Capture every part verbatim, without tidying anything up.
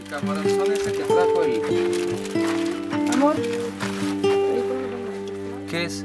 camaronzón ese que trajo el... Amor. ¿Qué es?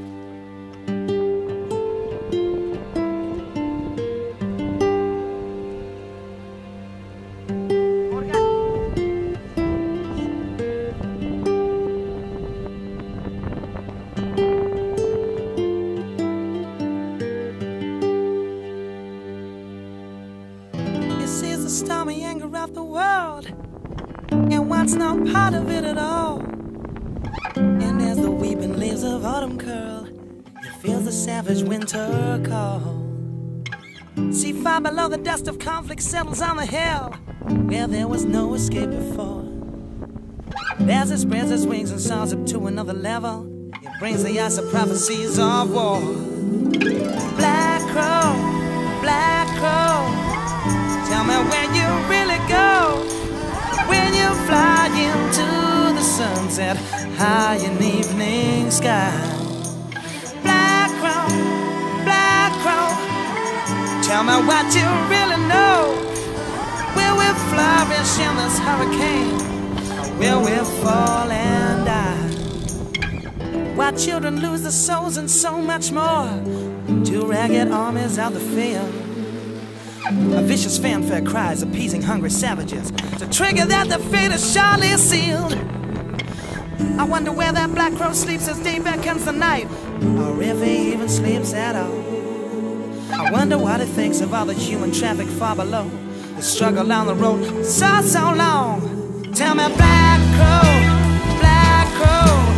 Sees the stormy anger of the world and wants no part of it at all. And as the weeping leaves of autumn curl, he feels the savage winter call. See, far below, the dust of conflict settles on the hill where there was no escape before. But as it spreads its wings and soars up to another level, it brings the ice of prophecies of war. Black crow, black crow, tell me where you really go when you fly into the sunset high in evening sky. Black crow, black crow, tell me what you really know. Will we flourish in this hurricane, or will we fall and die? Why children lose their souls and so much more to ragged armies of the field. A vicious fanfare cries appeasing hungry savages to trigger that the fate is surely sealed. I wonder where that black crow sleeps as day beckons the night, or if he even sleeps at all. I wonder what he thinks of all the human traffic far below, the struggle down the road so, so long. Tell me, black crow, black crow,